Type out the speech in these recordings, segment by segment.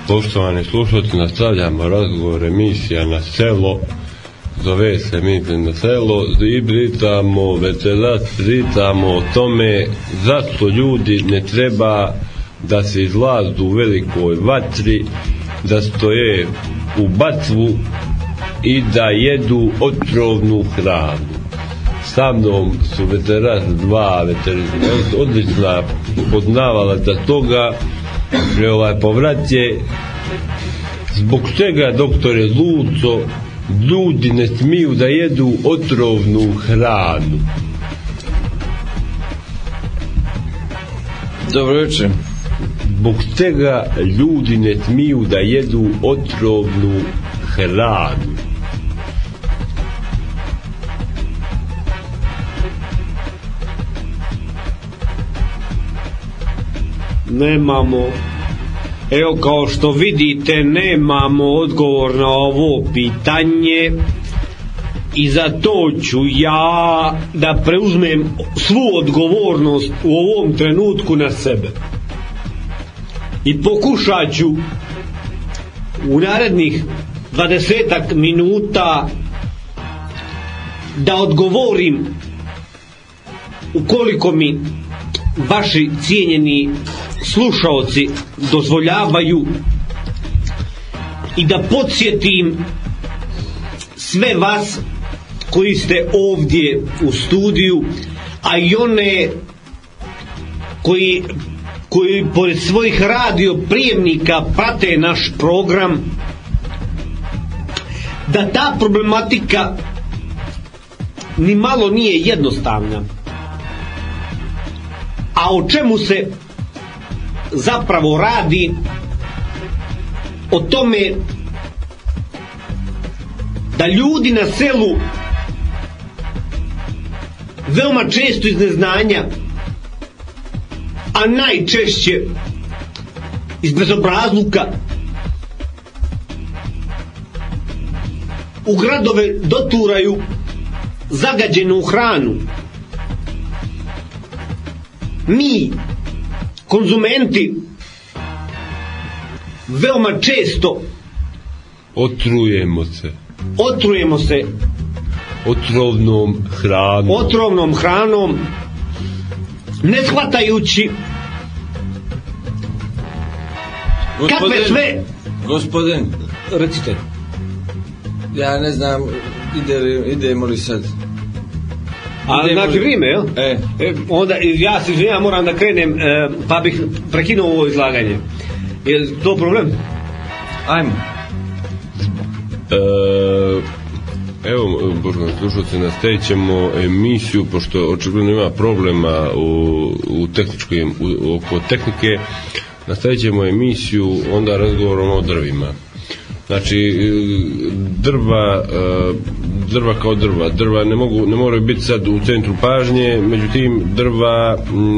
Poštovani slušalci, nastavljamo razgovor emisija Na selo. Zove se emisija Na selo i pričamo o tome zašto ljudi ne treba da se izlazu u velikoj vatri, da stoje u batvu i da jedu otrovnu hranu. Sa mnom su dva odlična poznavala za toga. Povrat je zbog čega, doktore Luco, ljudi ne smiju da jedu otrovnu hranu. Dobro večer. Zbog čega ljudi ne smiju da jedu otrovnu hranu? Nemamo, evo kao što vidite, nemamo odgovor na ovo pitanje i zato ću ja da preuzmem svu odgovornost u ovom trenutku na sebe i pokušat ću u narednih 20 minuta da odgovorim, ukoliko mi vaši cijenjeni slušaoci dozvoljavaju, i da podsjetim sve vas koji ste ovdje u studiju, a i one koji pored svojih radioprijemnika prate naš program, da ta problematika ni malo nije jednostavna. A o čemu se zapravo radi? O tome da ljudi na selu veoma često iz neznanja, a najčešće iz bezobrazluka, u gradove doturaju zagađenu hranu. Mi, konzumenti, veoma često otrujemo se otrovnom hranom, ne shvatajući kakve sve. Gospodin, recite. Ja ne znam, idemo li sad? A znači vrijeme, jel? Onda ja se izvinjam, moram da krenem, pa bih prekinuo ovo izlaganje. Je li to problem? Ajmo. Evo, poštovani slušalci, nastavit ćemo emisiju, pošto očigledno ima problema oko tehnike. Nastavit ćemo emisiju onda razgovorom o drvima. Znači, drva kao drva ne moraju biti sad u centru pažnje, međutim drva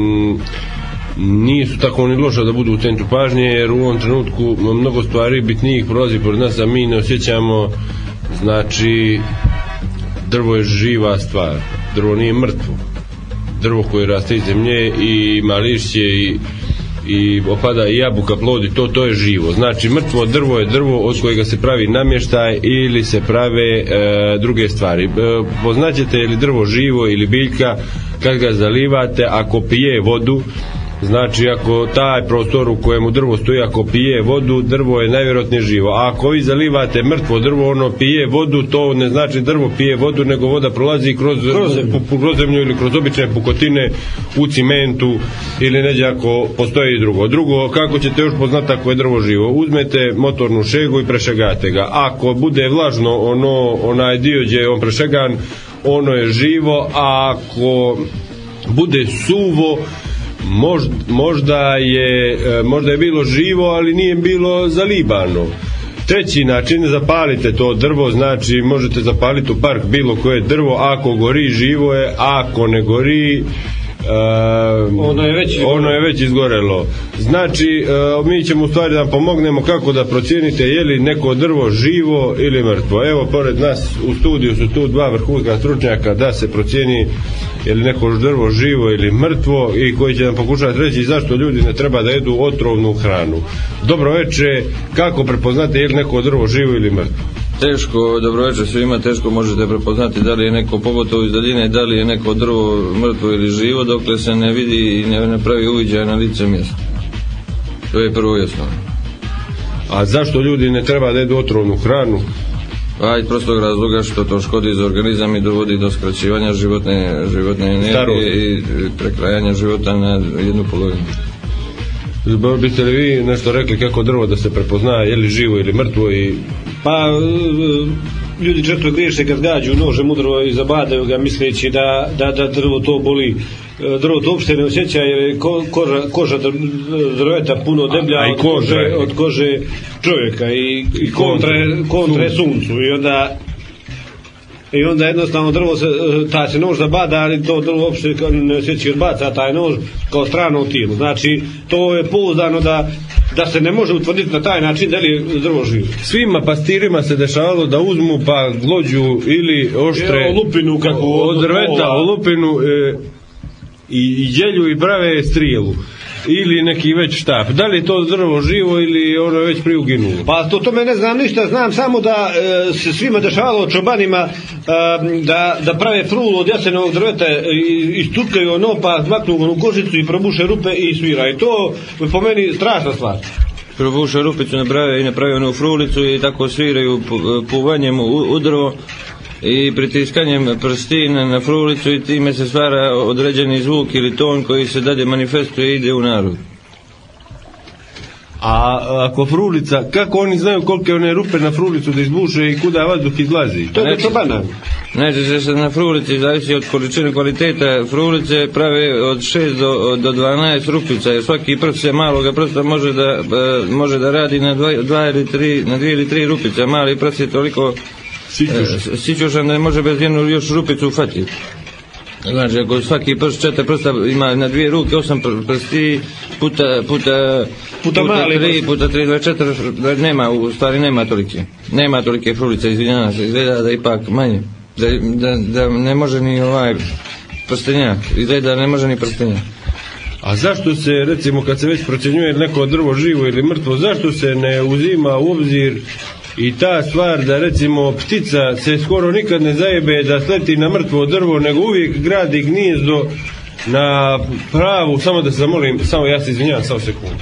nisu tako ni loša da budu u centru pažnje, jer u ovom trenutku mnogo stvari bitnijih prolazi pored nas, a mi ne osjećamo. Znači, drvo je živa stvar, drvo nije mrtvo, drvo koje raste iz zemlje i ima lišće i opada i jabuka, plodi, to je živo. Znači, mrtvo drvo je drvo od kojega se pravi namještaj ili se prave druge stvari. Poznaćete je li drvo živo ili biljka kad ga zalivate, ako pije vodu. Znači, ako taj prostor u kojemu drvo stoji, ako pije vodu, drvo je najvjerojatnije živo. A ako vi zalivate mrtvo drvo, ono pije vodu, to ne znači drvo pije vodu, nego voda prolazi kroz zemlju ili kroz obične pukotine u cimentu ili neđe ako postoji i drugo. Drugo, kako ćete još poznati ako je drvo živo? Uzmete motornu šegu i prešegate ga. Ako bude vlažno onaj dio gdje je on prešegan, ono je živo, a ako bude suvo, možda je bilo živo, ali nije bilo zalibano. Treći način, zapalite to drvo. Znači, možete zapaliti u park bilo koje drvo, ako gori živo je, ako ne gori ono je već izgorelo. Znači, mi ćemo u stvari da pomognemo kako da procijenite je li neko drvo živo ili mrtvo. Evo, pored nas u studiju su tu dva vrhunska stručnjaka da se procijeni je li neko drvo živo ili mrtvo i koji će nam pokušati reći zašto ljudi ne treba da jedu otrovnu hranu. Dobro večer, kako prepoznate je li neko drvo živo ili mrtvo? Teško, dobro večer svima, teško možete prepoznati da li je neko, pogotovo iz daljine, da li je neko drvo mrtvo ili živo, dokle se ne vidi i ne pravi uviđaj na lice mjesta. To je prvo jasno. A zašto ljudi ne treba da jedu otrovnu hranu? Iz prostog razloga što to škodi za organizam i dovodi do skraćivanja životne energije i prekrajanja života na jednu polovinu. Biste li vi nešto rekli kako drvo da se prepozna je li živo ili mrtvo? Pa ljudi često griješe kad gađu nožem u drvo i zabadaju ga misleći da drvo to boli. Drvo to uopšte ne osjeća jer je koža drveta puno deblja od kože čovjeka i kontra je suncu i onda jednostavno drvo taj se nož zabada, ali to drvo uopšte ne osjeća i odbaca taj nož kao strano u tijelu. Znači to je pouzdano da se ne može utvrditi na taj način da li je drvo živo. Svima pastirima se dešavalo da uzmu pa glođu ili oštre lupinu od drveta lupinu i djelju i prave strijelu ili neki već štap. Da li je to drvo živo ili ono je već prije uginulo? Pa to tome ne znam ništa, znam samo da se svima dešavalo čobanima da prave frulu od jasenovog drveta i stutkaju ono pa maknu onu kožicu i probuše rupe i svira. I to je po meni strašna stvar. Probuše rupicu ne pravi onu frulicu i tako sviraju puvanjem u drvo i pritiskanjem prstina na frulicu i time se stvara određeni zvuk ili ton koji se dalje manifestuje i ide u narod. A ako frulica, kako oni znaju kolike one rupe na frulicu da izbuše i kuda vazduh izlazi? To je čobana. Najčešće se na frulici, zavisi od količine kvaliteta frulice, prave od 6 do 12 rupica, jer svaki prst se maloga prsta može da radi na 2 ili 3 rupice. Mali prst je toliko sićušan da ne može bez jednu još rupicu ufatiti. Znači, ako svaki prst 4 prsta ima na 2 ruke, 8 prsti puta 3, puta 3, 24, nema, u stvari nema tolike frulice, izvinjavam se, izgleda da ipak manje, da ne može ni prstenjak, izgleda da ne može ni prstenjak. A zašto se, recimo, kad se već procjenjuje neko drvo živo ili mrtvo, zašto se ne uzima u obzir i ta stvar da, recimo, ptica se skoro nikad ne zajebe da sleti na mrtvo drvo, nego uvijek gradi gnijezdo na pravu, samo da se zamolim, samo ja se izvinjavam, samo sekundu.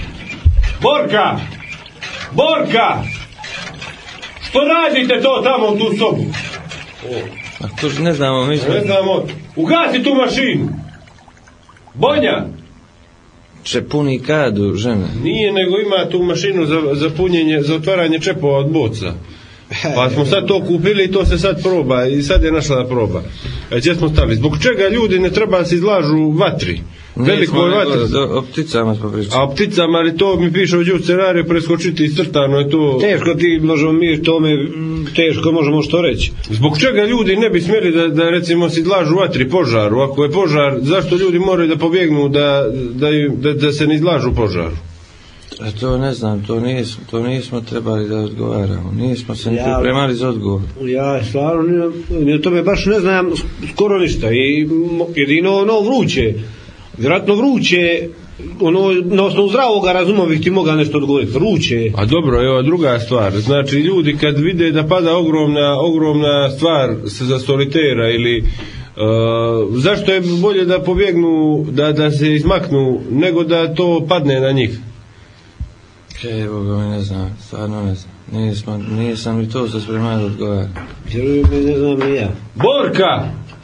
Borka! Što radite to tamo u tu sobu? A to ne znamo, mi smo... Ne znamo, ugasi tu mašinu! Bonja! Puni kadu, žena. Nije, nego ima tu mašinu za punjenje, za otvaranje čepova od boca. Pa smo sad to kupili i to se sad proba i sad je našla da proba. Gdje smo stali? Zbog čega ljudi ne treba da se izlažu vatri? Velikoj vatri. O pticama smo pričali. A o pticama, ali to mi piše ovdje u scenariju, preskočiti iscrtano je to... Teško ti možemo mi tome, teško možemo što reći. Zbog čega ljudi ne bi smjeli da recimo se izlažu vatri, požaru? Ako je požar, zašto ljudi moraju da pobjegnu da se ne izlažu požaru? A to ne znam, to nismo trebali da odgovaramo, nismo se pripremali za odgovor. Ja stvarno o tome baš ne znam skoro ništa i jedino ono vruće, vjerojatno vruće, na osnovu zdravoga razuma bih ti mogao nešto odgovoriti, vruće. A dobro, evo druga stvar, znači ljudi kad vide da pada ogromna stvar za solitera ili zašto je bolje da pobjegnu, da se izmaknu, nego da to padne na njih? Evo ga, ne znam, stvarno ne znam. Nisam ni to se spremao da odgovaram. Ne znam ni ja. Borka!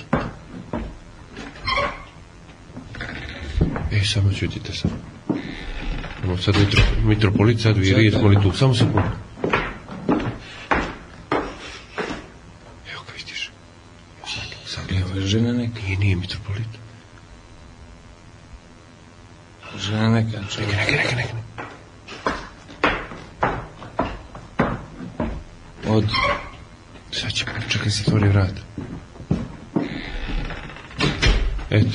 Samo čutite sam. Imamo sad mitropolit, sad vi rijetmo li tu, samo sekundu. Evo ga vidiš. Evo je žena neka. Nije mitropolit. Žena neka. Neka. Sad će čekaj se otvori vrat. Eto.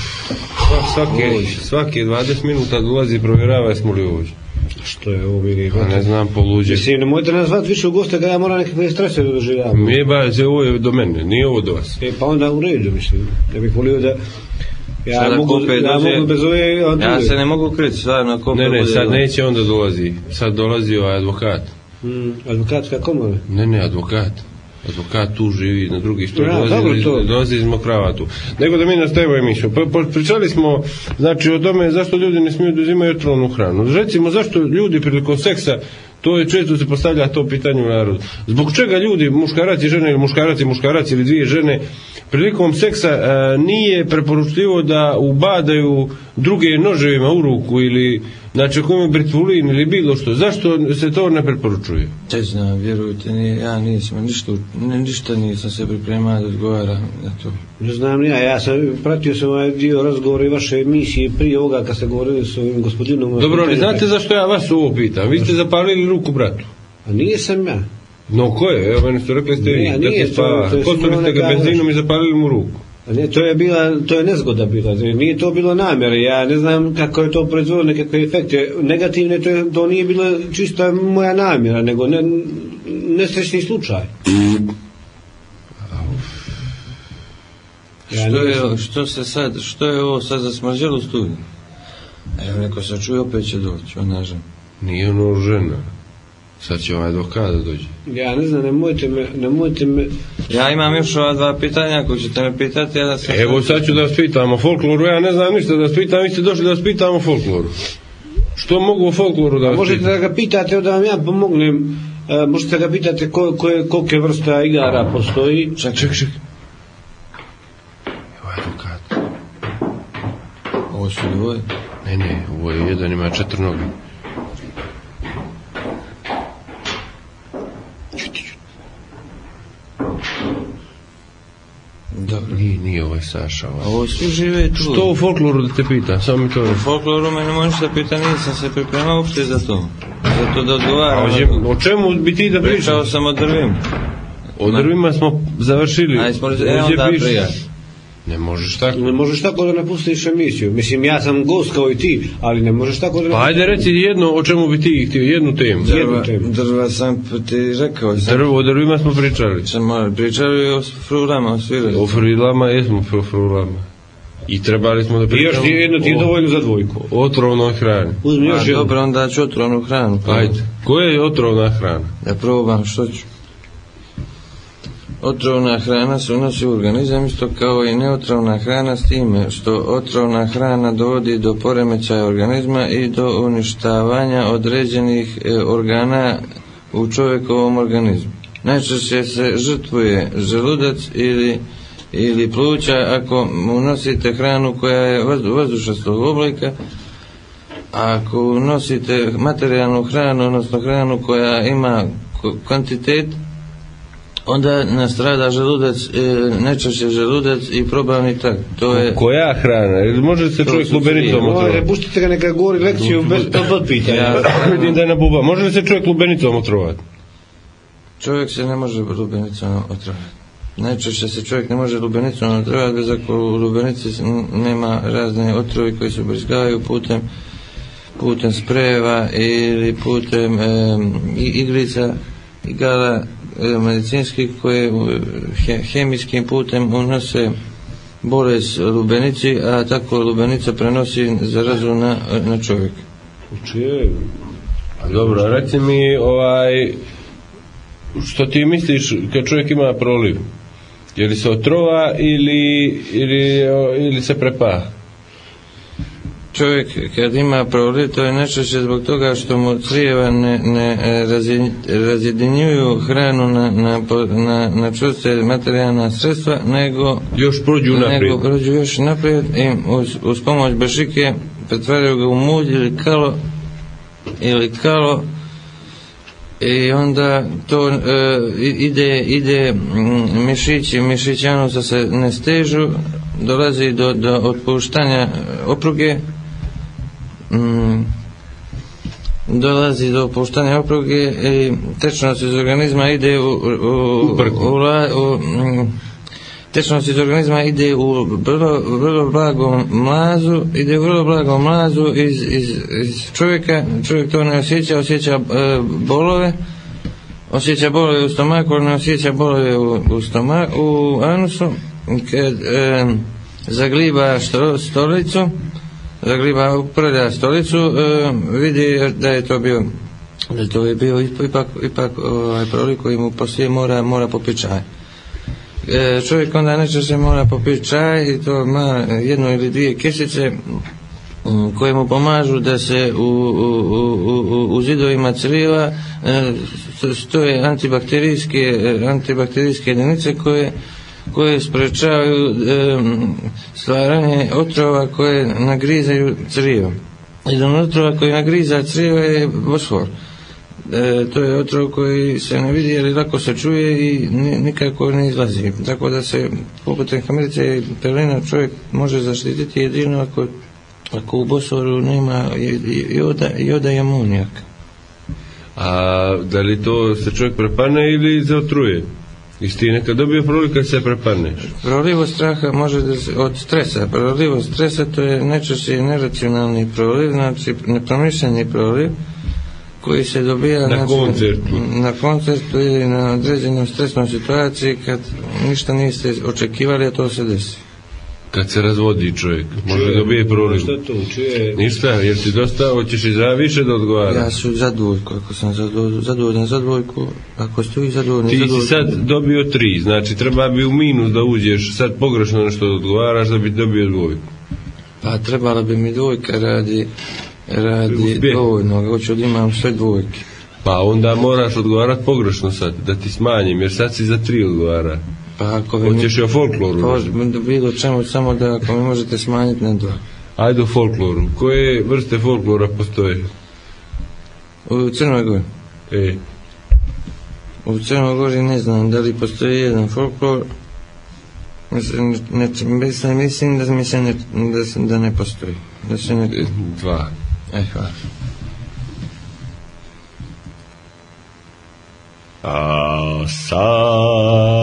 Svake 20 minuta dolazi i provjerava jesmo li ovdje. Što je ovo mi Ne znam, poluđe. Mislim, nemojte nas zvati više u goste kada ja moram nekakve strese da doživljavam. Mi je ovo je do mene, nije ovo do vas. Pa onda u redu, mislim. Ja bih volio da ja mogu bez ove... Ja se ne mogu kriti, stvarno. Ne, sad neće onda dolazi. Sad dolazi ovaj advokat. Advokatska komora? Ne, advokat. Advokat tu živi na drugi što dolazi iz Mokrava tu. Nego da mi nastavimo emisiju. Pričali smo znači o tome zašto ljudi ne smiju da uzimaju otrovnu hranu. Recimo zašto ljudi prilikom seksa, to je često se postavlja to pitanje u narodu. Zbog čega ljudi, muškarac i žene ili muškarac ili dvije žene prilikom seksa nije preporučljivo da ubadaju druge noževima u ruku ili znači ako imaju britvulin ili bilo što, zašto se to ne preporučuje? Ne znam, vjerujte, ja nisam, ništa nisam se pripremao da odgovara na to. Ne znam, ja sam pratio sam ovaj dio razgovora i vaše emisije prije ovoga kad ste govorili s ovim gospodinom. Dobro, ali znate zašto ja vas ovo pitam? Vi ste zapalili ruku bratu. A nije sam ja. No ko je? Evo meni ste rekli ste vi. Kostili ste ga benzinom i zapalili mu ruku. Ne, to je nezgoda bila, nije to bilo namjera, ja ne znam kako je to proizvodilo nekakve efekte negativne, to nije bila čista moja namjera, nego nesrećni slučaj. Što je ovo sad zasmrđelo u studiju? Evo neko se čuje, opet će doći, ona žena. Nije ono žena. Sad će ovaj advokat da dođe. Ja ne znam, nemojte me... Ja imam još ova dva pitanja, ako ćete me pitati, ja da se... Evo sad ću da vas pitam o folkloru, ja ne znam ništa da vas pitam, vi ste došli da vas pitam o folkloru. Što mogu o folkloru da vas možete pitam? Možete da ga pitate, da vam ja pomognem, možete da ga pitate kolike vrsta igara postoji. Ček. Evo advokat. Ovo su dvoje? Ne, ovo je jedan, ima 4 noge. Dobro. Nije ovaj Saša. Ovo svi žive tu. Što u folkloru da te pitam? Samo mi to... U folkloru me ne možeš da pita, nisam se pripremao uopšte za to. Zato da odgovaram. O čemu bi ti da pričao? Pričao sam o drvima. O drvima smo završili. Onda prija. Ne možeš tako. Ne možeš tako da napustiš emisiju. Mislim, ja sam gost kao i ti, ali ne možeš tako da... Pa ajde reci jedno o čemu bi ti htio, jednu temu. Drva sam ti rekao. O drvima smo pričali. Pričali o frulama, o svirali. O frilama, jesmo o frulama. I trebali smo da pričamo... I još jedno ti je dovoljno za dvojku. Otrovnoj hrani. Uzmi još jedno. Dobro, onda ću otrovnu hranu. Ajde, koja je otrovna hrana? Da probam, što ću. Otrovna hrana se unosi u organizam isto kao i neotrovna hrana, s time što otrovna hrana dovodi do poremećaja organizma i do uništavanja određenih organa u čovjekovom organizmu. Najčešće se žrtvuje želudac ili pluća ako unosite hranu koja je vazdušastog oblika. Ako unosite materijalnu hranu, odnosno hranu koja ima kvantitet, onda nastrada želudac, najčešće želudac i probavni trakt. To je... Koja hrana? Može se čovjek lubenicom otrovati? Pustite ga neka govori lekciju bez podpitanja. Vidim da je na buba. Može li se čovjek lubenicom otrovati? Čovjek se ne može lubenicom otrovati. Najčešće se čovjek ne može lubenicom otrovati bez ako u lubenici nema razne otrovi koji se ubrizgavaju putem sprejeva ili putem iglica, igala medicinskih koje hemijskim putem unose bolest lubenici, a tako lubenica prenosi zarazu na čovjeka. Dobro, reci mi što ti misliš kad čovjek ima proliv? Je li se otrova ili se prepaha? Čovjek kad ima proliv, to je najčešće zbog toga što mu crijeva ne razjedinjuju hranu na čvrste materijalna sredstva, nego prođu još naprijed i uz pomoć bešike pretvaraju ga u mulj ili kalo i onda to ide mišićanusa se ne stežu, dolazi do otpuštanja opruge, i tečnost iz organizma ide tečnost iz organizma ide u vrlo blagom mlazu iz čovjeka, čovjek to ne osjeća bolove, osjeća bolove u stomaku, ne osjeća bolove u anusu, kad zagliba stolicu, upravlja stolicu, vidi da je to bio ipak proliv koji mu poslije mora popiti čaj. Čovjek onda najčešće mora popiti čaj i to ima 1 ili 2 kesice koje mu pomažu da se u zidovima crijeva stoje antibakterijske jedinice koje sprečavaju stvaranje otrova koje nagrizaju crijevo. Jedan od otrova koji nagriza crijevo je fosfor. To je otrov koji se ne vidi, ali lako se čuje i nikako ne izlazi. Tako da se poput kamilice i pelina čovjek može zaštititi jedino ako u fosforu nema joda i amonijak. A da li to se čovjek prepane ili zaotruje? Jesi ti nekad dobio proliv kad se prepaneš? Proliv straha može od stresa. Proliv od stresa to je najčešće neracionalni proliv, znači nepromišljeni proliv koji se dobija na koncertu ili na određenoj stresnoj situaciji kad ništa niste očekivali, a to se desi. Kad se razvodi čovjek, može dobije proliv. Šta to čuje? Ništa, jer ti dosta, hoćeš i više da odgovara. Ja su za dvojku, ako sam zadovoljan za dvojku, ako ste vi zadovoljni za dvojku. Ti si sad dobio 3, znači treba bi u minus da uđeš, sad pogrešno nešto da odgovaraš da bi dobio dvojku. Pa trebala bi mi dvojka radi dovoljno, hoću da imam sve dvojke. Pa onda moraš odgovarati pogrešno sad, da ti smanjim, jer sad si za 3 odgovara. Pa ako hoćeš i o folkloru? Bilo čemu, samo da ako mi možete smanjiti na 2. Ajde o folkloru. Koje vrste folklora postoje? U Crnoj Gori. U Crnoj Gori ne znam da li postoji jedan folklor. Mislim da ne postoji. 2. Hvala. A sad